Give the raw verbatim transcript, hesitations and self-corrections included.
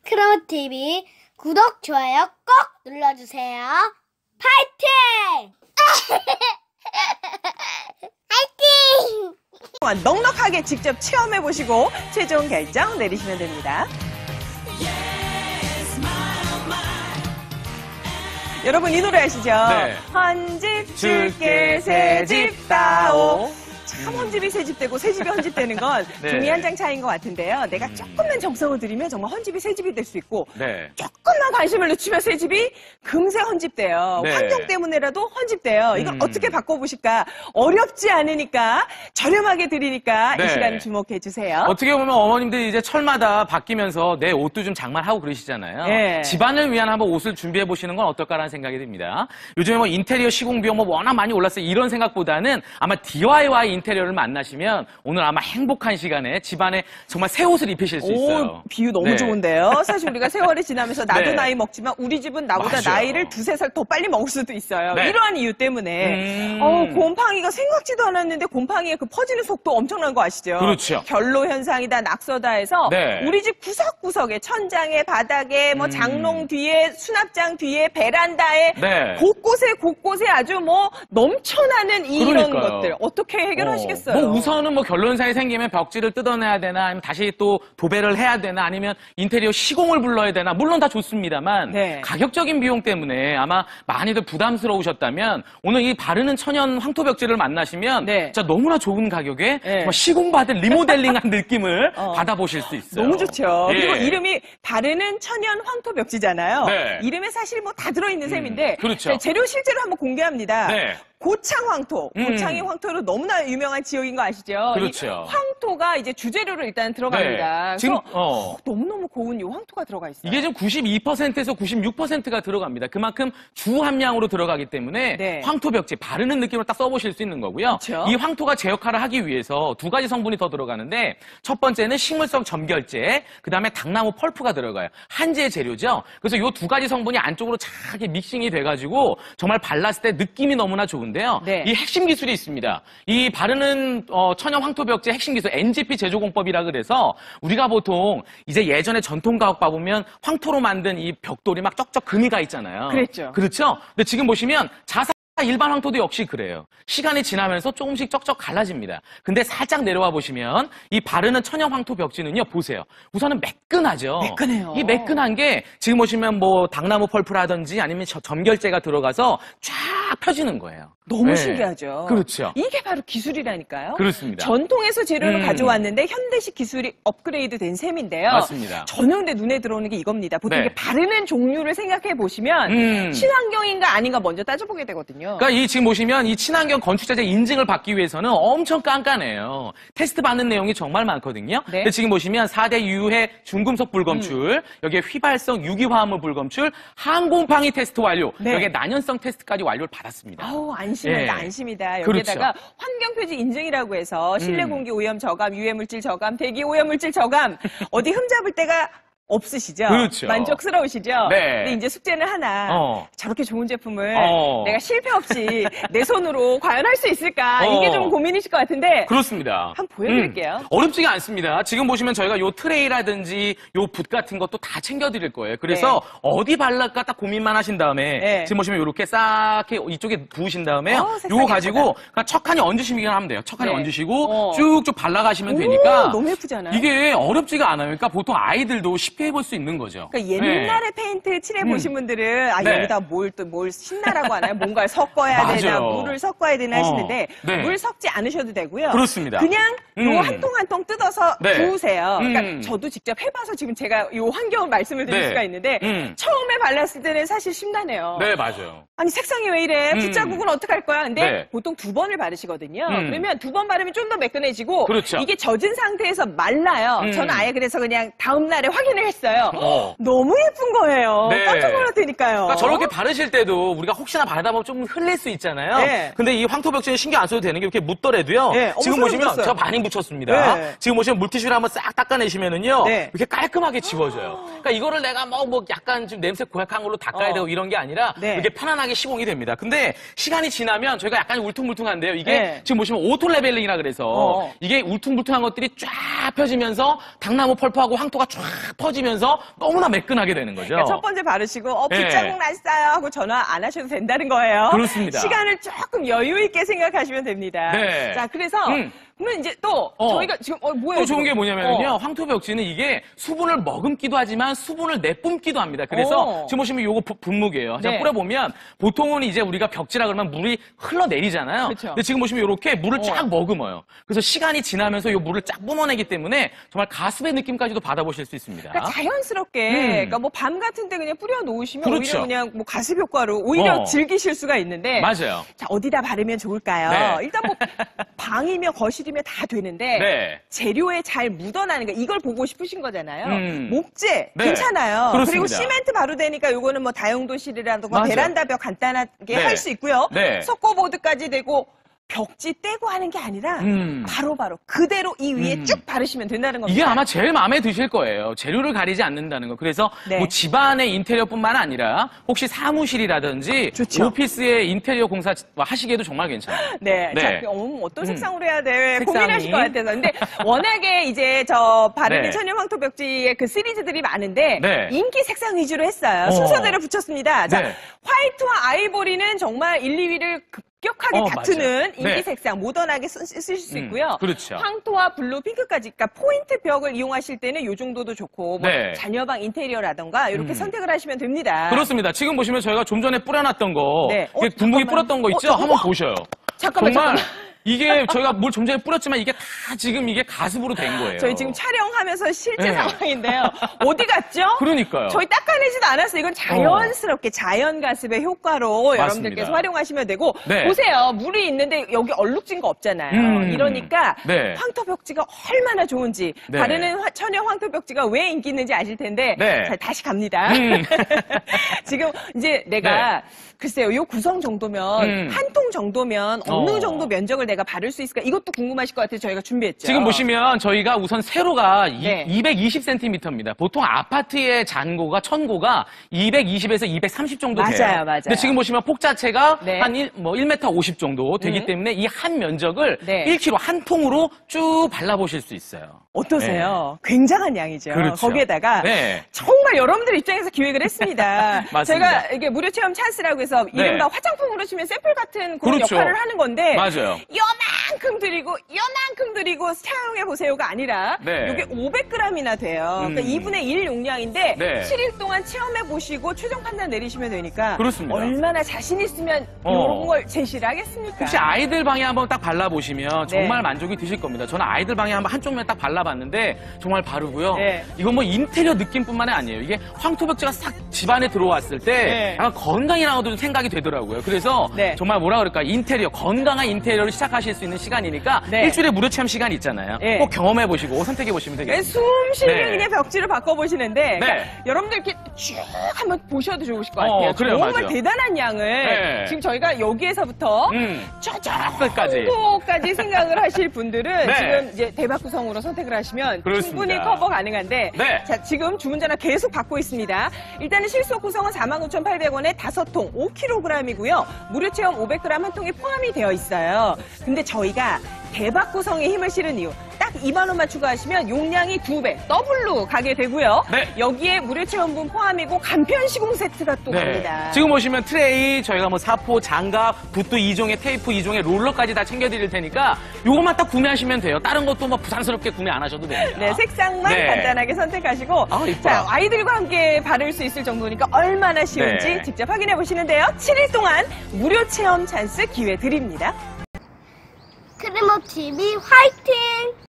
크로모티비 구독, 좋아요 꼭 눌러주세요. 파이팅! 파이팅! 넉넉하게 직접 체험해보시고 최종 결정 내리시면 됩니다. 여러분 이 노래 아시죠? 네. 헌집 줄게 새집 따오. 참 헌집이 새집되고 새집이 헌집되는 건 네. 종이 한 장 차이인 것 같은데요. 내가 조금만 정성을 들이면 정말 헌집이 새집이 될 수 있고 네. 조금만 관심을 늦추면 새집이 금세 헌집돼요. 네. 환경 때문에라도 헌집돼요. 이걸 음. 어떻게 바꿔보실까? 어렵지 않으니까 저렴하게 드리니까 네. 이 시간 주목해 주세요. 어떻게 보면 어머님들이 이제 철마다 바뀌면서 내 옷도 좀 장만하고 그러시잖아요. 예. 집안을 위한 한번 옷을 준비해 보시는 건 어떨까라는 생각이 듭니다. 요즘에 뭐 인테리어 시공 비용 뭐 워낙 많이 올랐어요. 이런 생각보다는 아마 디아이와이 인테리어를 만나시면 오늘 아마 행복한 시간에 집안에 정말 새 옷을 입히실 수 있어요. 오, 비유 너무 네. 좋은데요. 사실 우리가 세월이 지나면서 나도 네. 나이 먹지만 우리 집은 나보다 맞아요. 나이를 두세 살 더 빨리 먹을 수도 있어요. 네. 이러한 이유 때문에 음. 어, 곰팡이가 생각지도 않았는데 곰팡이의 그 퍼지는 속도 엄청난 거 아시죠? 그렇죠. 결로 현상이다, 낙서다 해서 네. 우리 집 구석구석에 천장에 바닥에 뭐 음. 장롱 뒤에 수납장 뒤에 베란다에 네. 곳곳에 곳곳에 아주 뭐 넘쳐나는 이런 그러니까요. 것들 어떻게 해결하시겠어요? 어, 뭐 우선은 뭐 결론사에 생기면 벽지를 뜯어내야 되나 아니면 다시 또 도배를 해야 되나 아니면 인테리어 시공을 불러야 되나 물론 다 좋습니다만 네. 가격적인 비용 때문에 아마 많이들 부담스러우셨다면 오늘 이 바르는 천연 황토 벽지를 만나시면 네. 진짜 너무나 좋은 가격에 네. 정말 시공받은 리모델링한 느낌을 어. 받아보실 수 있어요. 너무 좋죠. 예. 그리고 이름이 바르는 천연 황토 벽지잖아요. 네. 이름에 사실 뭐 다 들어있는 음, 셈인데 그렇죠. 재료 실제로 한번 공개합니다. 네. 고창 황토. 음. 고창이 황토로 너무나 유명한 지역인 거 아시죠? 그렇죠. 이 황토가 이제 주재료로 일단 들어갑니다. 네. 지금 그래서 어. 너무너무 고운 이 황토가 들어가 있어요. 이게 지금 구십이 퍼센트에서 구십육 퍼센트가 들어갑니다. 그만큼 주 함량으로 들어가기 때문에 네. 황토 벽지 바르는 느낌으로 딱 써보실 수 있는 거고요. 그렇죠. 이 황토가 제 역할을 하기 위해서 두 가지 성분이 더 들어가는데 첫 번째는 식물성 점결제, 그 다음에 당나무 펄프가 들어가요. 한제 재료죠. 그래서 이 두 가지 성분이 안쪽으로 잘 믹싱이 돼가지고 정말 발랐을 때 느낌이 너무나 좋은데요. 네. 이 핵심 기술이 있습니다. 이 바르는 어, 천연 황토 벽지의 핵심 기술 엔지피 제조공법이라 그래서 우리가 보통 이제 예전에 전통 가옥 보면 황토로 만든 이 벽돌이 막 쩍쩍 금이 가 있잖아요. 그랬죠. 그렇죠. 근데 지금 보시면 자사 일반 황토도 역시 그래요. 시간이 지나면서 조금씩 쩍쩍 갈라집니다. 근데 살짝 내려와 보시면 이 바르는 천연 황토 벽지는요, 보세요. 우선은 매끈하죠. 매끈해요. 이 매끈한 게 지금 보시면 뭐 당나무 펄프라든지 아니면 저- 점결제가 들어가서 쫙 펴지는 거예요. 너무 네. 신기하죠. 그렇죠. 이게 바로 기술이라니까요. 그렇습니다. 전통에서 재료를 음. 가져왔는데 현대식 기술이 업그레이드 된 셈인데요. 맞습니다. 저는 근데 눈에 들어오는 게 이겁니다. 보통 네. 이게 바르는 종류를 생각해 보시면 음. 친환경인가 아닌가 먼저 따져보게 되거든요. 그러니까 이 지금 보시면 이 친환경 건축자재 인증을 받기 위해서는 엄청 깐깐해요. 테스트 받는 내용이 정말 많거든요. 네. 근데 지금 보시면 사 대 유해 중금속 불검출, 음. 여기에 휘발성 유기화합물 불검출, 항곰팡이 테스트 완료, 네. 여기에 난연성 테스트까지 완료를 받았습니다. 아우 안심이다 예. 안심이다. 여기에다가 그렇죠. 환경표지 인증이라고 해서 실내 음. 공기 오염 저감, 유해물질 저감, 대기 오염물질 저감 어디 흠잡을 데가 없으시죠? 그렇죠. 만족스러우시죠? 네. 근데 이제 숙제는 하나. 어. 저렇게 좋은 제품을 어. 내가 실패 없이 내 손으로 과연 할 수 있을까? 어. 이게 좀 고민이실 것 같은데 그렇습니다. 한번 보여드릴게요. 음, 어렵지가 않습니다. 지금 보시면 저희가 요 트레이라든지 요 붓 같은 것도 다 챙겨드릴 거예요. 그래서 어디 발랄까 딱 고민만 하신 다음에 네. 지금 보시면 이렇게 싹 이렇게 이쪽에 부으신 다음에요. 어, 색깔 요거 가지고 예쁘다. 그냥 척하니 얹으시면 하면 돼요. 척하니 네. 얹으시고 어. 쭉쭉 발라가시면 오, 되니까 너무 예쁘잖아요. 이게 어렵지가 않아요. 그러니까 보통 아이들도 쉽게 해볼 수 있는 거죠. 그러니까 옛날에 페인트 칠해 보신 분들은 아 네. 여기다 뭘 또 뭘 신나라고 하나요? 뭔가를 섞어야 되나 맞아요. 물을 섞어야 되나 하시는데 어, 네. 물 섞지 않으셔도 되고요. 그렇습니다. 그냥 음. 요 한 통 한 통 뜯어서 네. 부으세요. 그러니까 음. 저도 직접 해봐서 지금 제가 요 환경을 말씀을 드릴 네. 수가 있는데 음. 처음에 발랐을 때는 사실 심란해요. 네, 맞아요. 아니 색상이 왜 이래? 음. 붓자국은 어떡할 거야? 근데 네. 보통 두 번을 바르시거든요. 음. 그러면 두 번 바르면 좀 더 매끈해지고 그렇죠. 이게 젖은 상태에서 말라요. 음. 저는 아예 그래서 그냥 다음 날에 확인을 했어요. 어. 너무 예쁜 거예요. 네. 깜짝 놀랐다니까요. 그러니까 저렇게 바르실 때도 우리가 혹시나 바르다 보면 좀 흘릴 수 있잖아요. 네. 근데 이 황토 벽지는 신경 안 써도 되는 게 이렇게 묻더라도요. 네. 어머, 지금 손에 보시면 묻었어요. 제가 많이 묻혔습니다. 네. 지금 보시면 물티슈를 한번 싹 닦아내시면은요. 네. 이렇게 깔끔하게 지워져요. 그러니까 이거를 내가 뭐, 뭐 약간 좀 냄새 고약한 걸로 닦아야 어. 되고 이런 게 아니라 네. 이렇게 편안하게 시공이 됩니다. 근데 시간이 지나면 저희가 약간 울퉁불퉁한데요. 이게 네. 지금 보시면 오토 레벨링이라 그래서 어. 이게 울퉁불퉁한 것들이 쫙 펴지면서 당나무 펄프하고 황토가 쫙 퍼지 펴지면서 너무나 매끈하게 되는 거죠. 그러니까 첫 번째 바르시고 어 네. 빗자국 났어요 하고 전화 안 하셔도 된다는 거예요. 그렇습니다. 시간을 조금 여유 있게 생각하시면 됩니다. 네. 자, 그래서 음. 그러면 이제 또 어. 저희가 지금 어 뭐예요? 또 좋은 게 지금? 뭐냐면요. 어. 황토벽지는 이게 수분을 머금기도 하지만 수분을 내뿜기도 합니다. 그래서 오. 지금 보시면 요거 부- 분무게예요. 제가 네. 뿌려보면 보통은 이제 우리가 벽지라 그러면 물이 흘러내리잖아요. 그쵸. 근데 지금 보시면 이렇게 물을 어. 쫙 머금어요. 그래서 시간이 지나면서 요 물을 쫙 뿜어내기 때문에 정말 가습의 느낌까지도 받아보실 수 있습니다. 그러니까 자연스럽게, 음. 그러니까 뭐 밤 같은 때 그냥 뿌려 놓으시면 그렇죠. 오히려 그냥 뭐 가습 효과로 오히려 어. 즐기실 수가 있는데. 맞아요. 자, 어디다 바르면 좋을까요? 네. 일단 뭐 방이며 거실이며 다 되는데 네. 재료에 잘 묻어나는 거 이걸 보고 싶으신 거잖아요. 음. 목재 네. 괜찮아요. 그렇습니다. 그리고 시멘트 바로 되니까 요거는 뭐 다용도실이라든가 맞아요. 베란다 벽 간단하게 네. 할 수 있고요. 네. 석고보드까지 되고 벽지 떼고 하는 게 아니라 음. 바로바로 그대로 이 위에 음. 쭉 바르시면 된다는 겁니다. 이게 아마 제일 마음에 드실 거예요. 재료를 가리지 않는다는 거. 그래서 네. 뭐 집안의 인테리어뿐만 아니라 혹시 사무실이라든지 좋죠. 오피스의 인테리어 공사 하시기에도 정말 괜찮아요. 네. 네. 자, 어, 어떤 음. 색상으로 해야 돼? 색상이. 고민하실 것 같아서. 근데 워낙에 이제 저 바르는 네. 천연 황토벽지의 그 시리즈들이 많은데 네. 인기 색상 위주로 했어요. 어. 순서대로 붙였습니다. 자, 네. 화이트와 아이보리는 정말 일, 이 위를 급격하게 어, 다투는 맞아요. 인기 네. 색상 모던하게 쓰, 쓰실 수 음, 있고요. 그렇죠. 황토와 블루, 핑크까지. 그러니까 포인트 벽을 이용하실 때는 이 정도도 좋고 뭐 네. 자녀방 인테리어라던가 이렇게 음. 선택을 하시면 됩니다. 그렇습니다. 지금 보시면 저희가 좀 전에 뿌려놨던 거, 네. 어, 이게 분무기 잠깐만. 뿌렸던 거 어, 있죠? 잠깐만. 한번 보셔요. 잠깐만, 정말 잠깐만. 이게 저희가 물 좀 전에 뿌렸지만 이게 다 지금 이게 가습으로 된 거예요. 저희 지금 촬영하면서 실제 네. 상황인데요. 어디 갔죠? 그러니까요. 저희 닦아내지도 않았어요. 이건 자연스럽게 자연 가습의 효과로 맞습니다. 여러분들께서 활용하시면 되고 네. 보세요. 물이 있는데 여기 얼룩진 거 없잖아요. 음. 이러니까 네. 황토벽지가 얼마나 좋은지 네. 바르는 화- 천연 황토벽지가 왜 인기 있는지 아실 텐데 네. 자, 다시 갑니다. 음. 지금 이제 내가 글쎄요. 요 구성 정도면 음. 한 통 정도면 어느 어. 정도 면적을 내가 바를 수 있을까? 이것도 궁금하실 것 같아서 저희가 준비했죠. 지금 보시면 저희가 우선 세로가 네. 이백이십 센티미터입니다. 보통 아파트의 잔고가 천고가 이백이십에서 이백삼십 정도 돼요. 맞아요, 맞아요. 근데 지금 보시면 폭 자체가 네. 한 일, 뭐 일 미터 오십 정도 되기 음. 때문에 이 한 면적을 네. 일 킬로그램 한 통으로 쭉 발라보실 수 있어요. 어떠세요? 굉장한 양이죠. 네. 그렇죠. 거기에다가 네. 정말 여러분들 입장에서 기획을 했습니다. 맞습니다. 제가 이게 무료 체험 찬스라고 해서 네. 이른바 화장품으로 치면 샘플 같은 그런 그렇죠. 역할을 하는 건데 맞아요. 요만큼 드리고 요만큼 드리고 사용해 보세요가 아니라 네. 이게 오백 그램이나 돼요. 음. 그러니까 이분의 일 용량인데 네. 칠 일 동안 체험해 보시고 최종 판단 내리시면 되니까 그렇습니다. 얼마나 자신 있으면 어. 이런 걸 제시를 하겠습니까? 혹시 아이들 방에 한번 딱 발라보시면 네. 정말 만족이 드실 겁니다. 저는 아이들 방에 한번 한쪽면 딱 발라봤는데 정말 바르고요. 네. 이건 뭐 인테리어 느낌뿐만이 아니에요. 이게 황토벽지가 싹 집안에 들어왔을 때 네. 약간 건강이라고도 생각이 되더라고요. 그래서 네. 정말 뭐라 그럴까 인테리어, 건강한 인테리어를 시작하실 수 있는 시간이니까 네. 일주일에 무료 체험 시간 있잖아요. 네. 꼭 경험해보시고 선택해보시면 네, 되겠습니다. 숨 쉬게 네. 그냥 벽지를 바꿔보시는데 네. 그러니까 여러분들 이렇게 쭉 한번 보셔도 좋으실 것 어, 같아요. 그래요, 정말 맞아요. 대단한 양을 네. 지금 저희가 여기에서부터 음, 저저 끝까지. 정도까지 생각을 하실 분들은 네. 지금 이제 대박 구성으로 선택을 하시면 그렇습니다. 충분히 커버 가능한데 네. 자 지금 주문 전화 계속 받고 있습니다. 일단은 실속 구성은 사만 구천팔백 원에 다섯 통 오 킬로그램이고요. 무료 체험 오백 그램 한 통이 포함이 되어 있어요. 근데 저희가 대박 구성에 힘을 실은 이유 딱 이만 원만 추가하시면 용량이 두 배 더블로 가게 되고요. 네. 여기에 무료 체험분 포함이고 간편 시공 세트가 또 갑니다. 네. 지금 보시면 트레이 저희가 뭐 사포, 장갑, 붓도 이 종에 테이프 이 종에 롤러까지 다 챙겨드릴 테니까 요것만 딱 구매하시면 돼요. 다른 것도 뭐 부담스럽게 구매 안 하셔도 됩니다. 네, 색상만 네. 간단하게 선택하시고 아, 이뻐라. 자, 아이들과 함께 바를 수 있을 정도니까 얼마나 쉬운지 네. 직접 확인해 보시는데요. 칠 일 동안 무료 체험 찬스 기회 드립니다. 크림업 티비 화이팅!